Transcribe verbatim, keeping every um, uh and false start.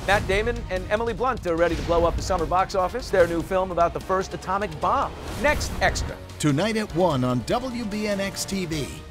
Matt Damon and Emily Blunt are ready to blow up the summer box office. Their new film about the first atomic bomb. Next Extra. Tonight at one on W B N X T V.